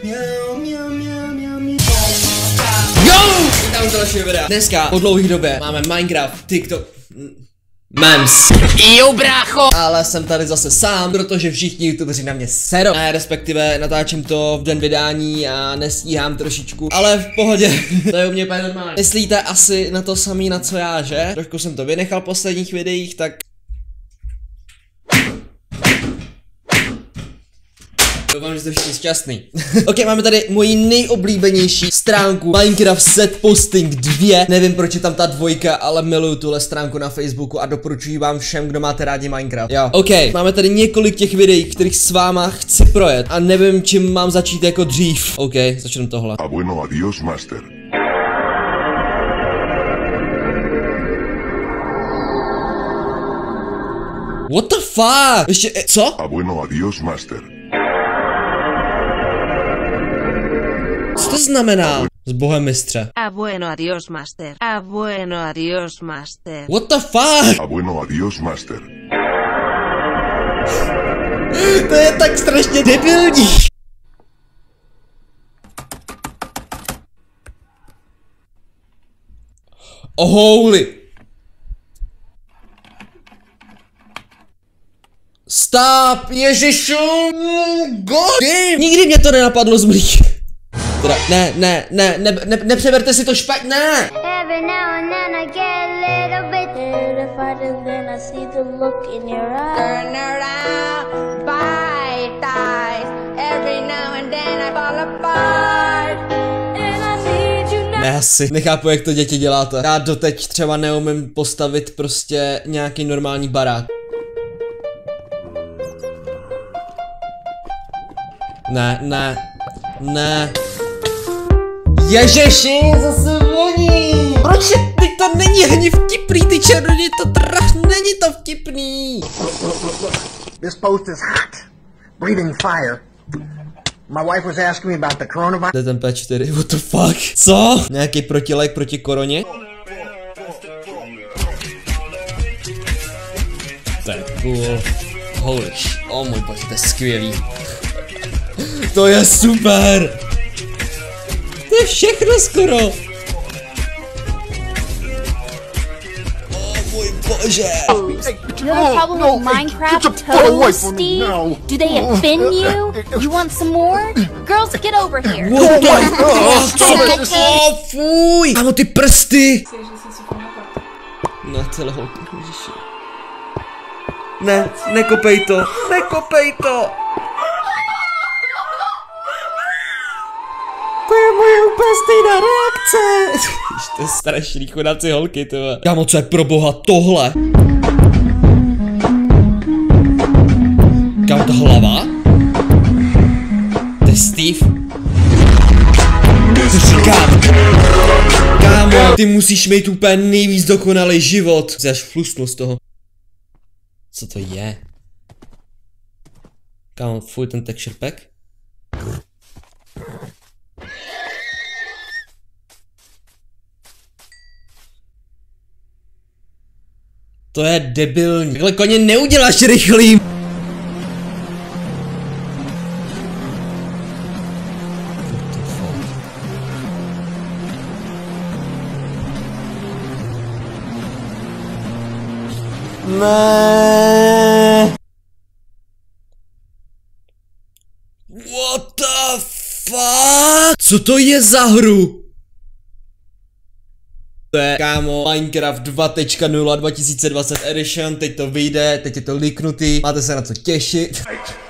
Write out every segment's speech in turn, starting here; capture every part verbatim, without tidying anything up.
Jo! Vítám u dalšího videa. Dneska po dlouhé době máme Minecraft, TikTok, memes. Jo, brácho! Ale jsem tady zase sám, protože všichni youtubeři na mě serou. Ne, respektive natáčím to v den vydání a nestíhám trošičku. Ale v pohodě, to je u mě úplně normální. Myslíte asi na to samý, na co já, že? Trošku jsem to vynechal v posledních videích, tak... Doufám, že jste všichni šťastný. Ok, máme tady moji nejoblíbenější stránku Minecraft Set Posting dva. Nevím, proč je tam ta dvojka, ale miluju tuhle stránku na Facebooku a doporučuji vám všem, kdo máte rádi Minecraft. Jo. Ok, máme tady několik těch videí, kterých s váma chci projet a nevím, čím mám začít jako dřív. Ok, začneme tohle. A bueno, adiós, master. What the fuck? Ještě, e, co? A bueno, adiós, master. Co to znamená? S bohem mistře. A bueno, adiós, master. A bueno, adiós, master. What the fuck? A bueno, adiós, master. To je tak strašně debilní. Oh, holy. Stop, ježišu. God. Nikdy mě to nenapadlo zmlít. Teda, ne, ne, ne, ne, ne, nepřeberte si to špatně, ne! Ne, asi, nechápu, jak to děti děláte. Já doteď třeba neumím postavit prostě nějaký normální barák. Ne, ne, ne. Ježiši, zase voní! Proč je, teď to není ani vtipný, ty černý, to trach, není to vtipný! This post is hot, breathing fire. My wife was asking me about the coronavirus. To je ten P čtyři, what the fuck? Co? Nějaký protilek proti koroně? To je cool. Holy sh... Oh můj bože, to je skvělý. To je super! To je všechno skoro. Oh můj bože. You have a problem with Minecraft toes, Steve? Do they offend you? You want some more? Girls, get over here. What the fuck? Co to? Oh, fuj! Kámo, ty prsty! Na celé holky, ježiši. Ne, nekopej to, nekopej to! To je moje úplně stejná reakce. To je strašný, chudáci holky, to je. Kámo, co je pro boha tohle? Kámo, ta hlava? To je Steve? To říkám. Kámo, ty musíš mít úplně nejvíc dokonalý život. Jsi až flusnu z toho. Co to je? Kámo, fuj, ten texture pack? To je debilní. Takhle koně neuděláš rychlým. Ne. What the fuck? Co to je za hru? To je, kámo, Minecraft dva tečka nula dva tisíce dvacet edition, teď to vyjde, teď je to líknutý, máte se na co těšit.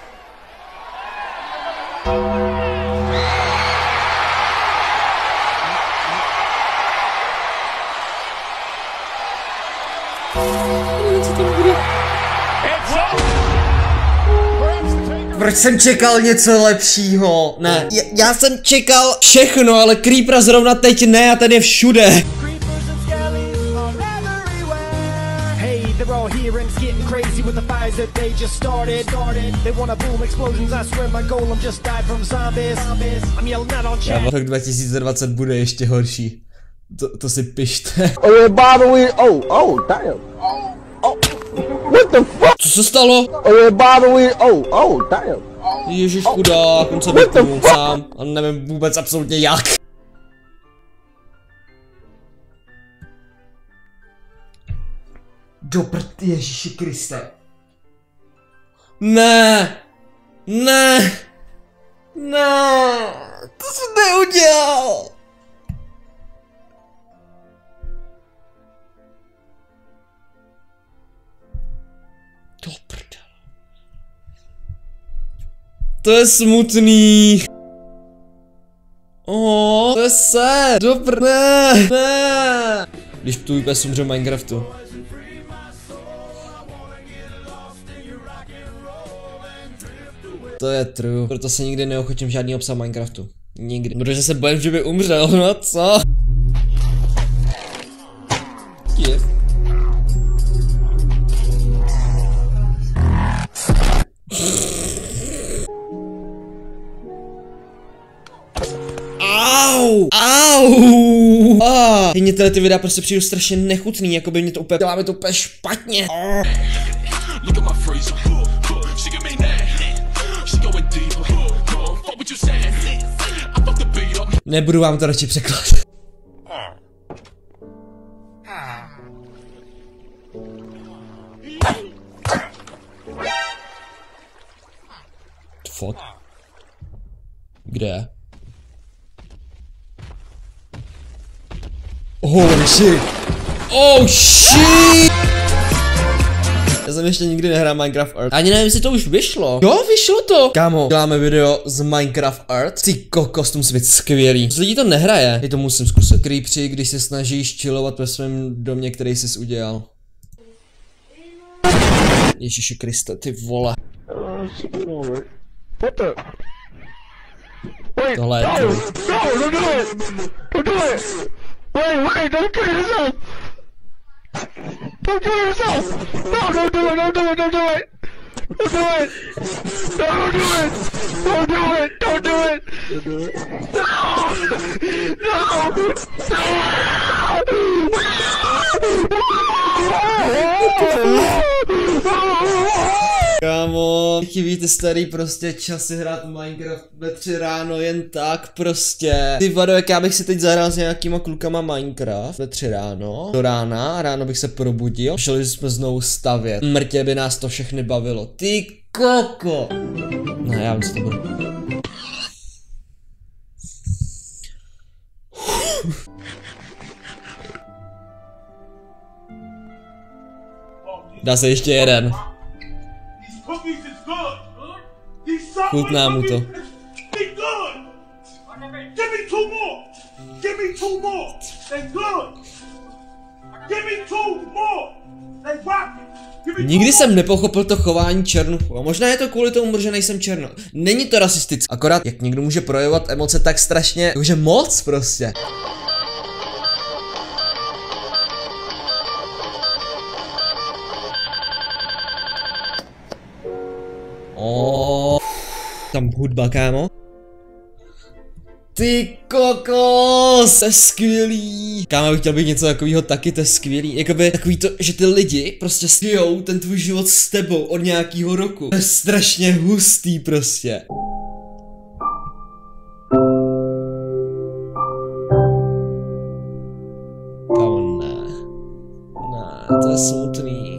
Proč jsem čekal něco lepšího? Ne, já, já jsem čekal všechno, ale Creepera zrovna teď ne a ten je všude. Já rok dva tisíce dvacet bude ještě horší. To, to si pište. Oh, by the way, oh, oh, damn. Oh, what the fuck? Co se stalo? Oh, by the way, oh, oh, damn. Ježiš chudák, on se vypnul sám a nevím vůbec absolutně jak. Dobrt, Ježiši Kriste. Ne! Ne! Ne! To jsi neudělal! Dobrt. To je smutný. Oh, to je sad. Dobr, ne, ne. Když tu pes umře v Minecraftu. To je true. Proto se nikdy neochotím žádný obsah Minecraftu. Nikdy. Protože se bojím, že by umřel, no co? Yes. Au! Au! Ah. Mně tyhle ty videa prostě přijdu strašně nechutný, jako by mě to úplně dělá mi to úplně špatně. Ah. Nebudu vám to radši překládat. Fuck. Kde? Oh shit! Oh shit! Já jsem ještě nikdy nehrál Minecraft Art. Ani nevím, jestli to už vyšlo. Jo, vyšlo to! Kámo, děláme video z Minecraft Art. Ty kokos, to musí být skvělý. Z lidí to nehraje. Já to musím zkusit. Creepři, když se snažíš chillovat ve svém domě, který jsi udělal. Ježiši Kriste, ty vole. Tohle je to. Wait, wait, don't kill yourself! Don't kill yourself! No, don't do it, don't do it, don't do it! Don't do it! No, don't do it! Don't do it! Don't do it! Don't do it! No! Kámo, chybí ty starý prostě časy hrát Minecraft ve tři ráno jen tak prostě. Ty vado, jak já bych si teď zahrál s nějakýma klukama Minecraft ve tři ráno, do rána, ráno bych se probudil, šli jsme znovu stavět. Mrtě by nás to všechny bavilo. Ty koko. Ne, já vím, co to bude. Dá se ještě jeden. Chutná mu to. Nikdy jsem nepochopil to chování černochů. A možná je to kvůli tomu, že nejsem černo. Není to rasistické. Akorát, jak někdo může projevovat emoce tak strašně, jakože moc prostě. Oh, tam hudba, kámo. Ty kokos, to je skvělý. Kámo, bych chtěl být něco takového taky, to je skvělý. Jakoby takový to, že ty lidi prostě stějou ten tvůj život s tebou od nějakého roku. To je strašně hustý prostě. Kámo, ne. Ne, to je smutný.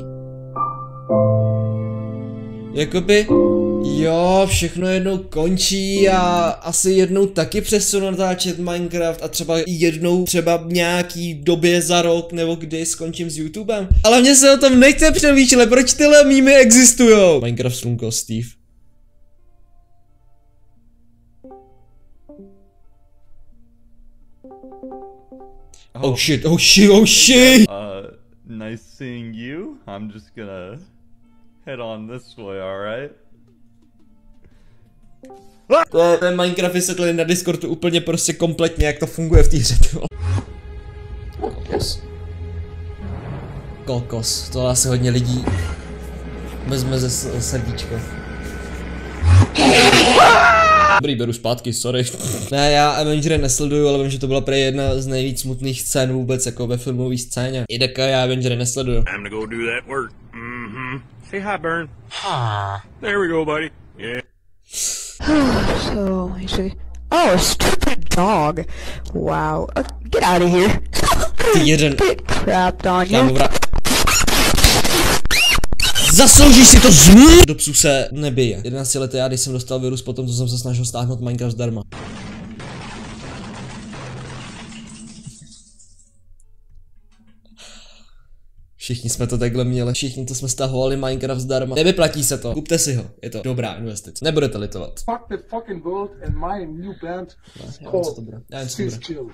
Jakoby, jo, všechno jednou končí a asi jednou taky přesunu natáčet Minecraft a třeba jednou třeba nějaký době za rok nebo kdy skončím s YouTubem. Ale mě se o tom nechce přemýšlet, proč tyhle mýmy existujou? Minecraft slunko, Steve. Oh shit, oh shit, oh shit! Uh, nice seeing you. I'm just gonna head on this way, alright? To, ten Minecraft vysvětlili na Discordu úplně prostě kompletně, jak to funguje v té hře. Kokos. Kokos, to asi hodně lidí vezme ze srdíčka. Dobrý, beru zpátky, sorry. Ne, já Avengery nesleduju, ale vím, že to byla prý jedna z nejvíc smutných scén vůbec, jako ve filmové scéně. I deka, já Avengery nesleduju. Time to go do that work. Mm-hmm. Say hi, Burn. There we go, buddy. Yeah. So, oh, a stupid dog. Wow. Uh, get out of here. Jeden. Get crapped on you. Zasloužíš si to zm... Do psů se nebije. jedenácti letý já, když jsem dostal virus potom, co jsem se snažil stáhnout Minecraft zdarma. Všichni jsme to takhle měli, všichni to jsme stahovali Minecraft zdarma. Nevyplatí se to, kupte si ho, je to dobrá investice, nebudete litovat. Fuck the fucking world and my new band. No, já vím, co to bude, já vím, co to bude.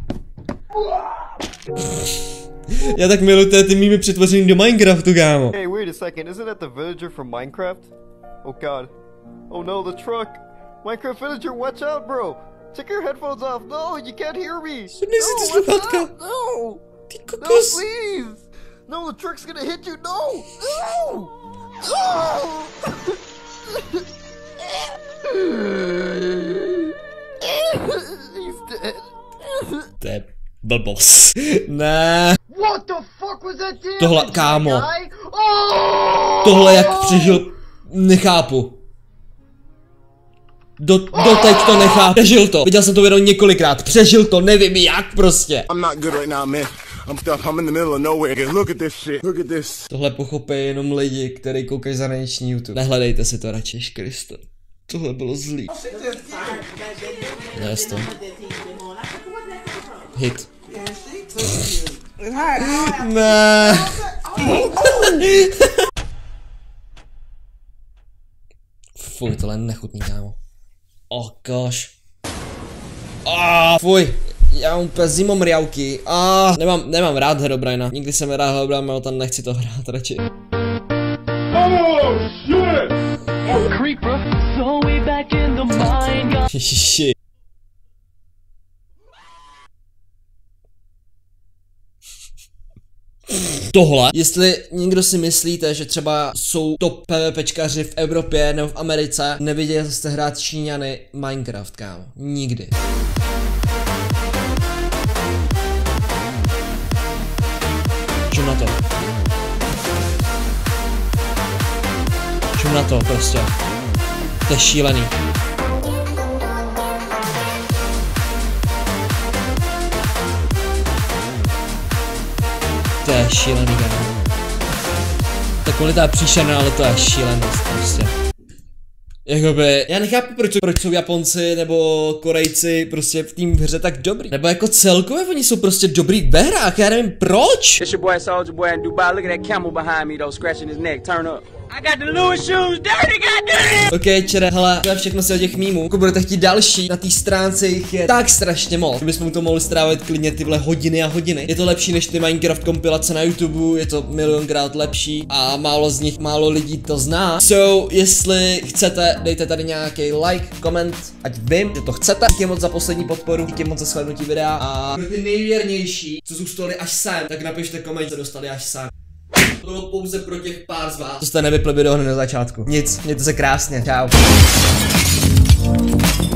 Já tak miluji ty mými přetvořený do Minecraftu, kámo. Hey, wait a second, isn't that the villager from Minecraft? Oh god. Oh no, the truck. Minecraft villager, watch out, bro. Take your headphones off. No, you can't hear me. No, watch out. No. Ty No, kokos. please. No, the truck's gonna hit you. No. No. No. He's dead. To je blbost. Ne. What the fuck was that damage, Tohle, kámo. guy? Oh! Tohle jak přežil, nechápu. Do, doteď to nechápu. Přežil to. Viděl jsem to video několikrát. Přežil to, nevím jak prostě. I'm not good right now, man. I'm stuck. I'm in the middle of nowhere. Look at this shit. Look at this. Tohle pochopí jenom lidi, kteří koukají zahraniční YouTube. Nehledejte si to radši, Kriste. Tohle bylo zlý. Ne, to. Hit. Ne. Fuj, tohle je nechutný, kámo. Oh gosh. Ah, fuj. Já mám úplně zimomriavky. Ah, nemám, nemám rád Herobrina. Nikdy jsem rád Herobrina, ale tam nechci to hrát radši. Oh shit! Oh creeper, so we back in the mine. Shit. Tohle, jestli někdo si myslíte, že třeba jsou top PvPčkaři v Evropě nebo v Americe, neviděli jste hrát Číňany Minecraft, kámo. Nikdy. Čum na to. Čum na to prostě. To je šílený. To je šílený, kámo. Ta kvalita je příšerná, ale to je šílenost prostě. Jakoby, já nechápu, proč, proč jsou Japonci nebo Korejci prostě v tým hře tak dobrý. Nebo jako celkově oni jsou prostě dobrý ve hrách, já nevím proč. It's your boy Soulja Boy in Dubai. Look at that camel behind me though, scratching his neck. Turn up. I got the Louis shoes dirty, goddamn! Ok, čere, hele, to je všechno si o těch mýmů. Pokud budete chtít další, na té stránce jich je tak strašně moc. Kdybychom to mohli strávit klidně tyhle hodiny a hodiny. Je to lepší než ty Minecraft kompilace na YouTube, je to milionkrát lepší a málo z nich, málo lidí to zná. So, jestli chcete, dejte tady nějaký like, koment, ať vím, že to chcete. Díky moc za poslední podporu, díky moc za shlédnutí videa a pro ty nejvěrnější, co zůstali až sem, tak napište koment, co dostali až sem. To bylo pouze pro těch pár z vás, co jste nevypli video hned na začátku. Nic, mějte se krásně, čau.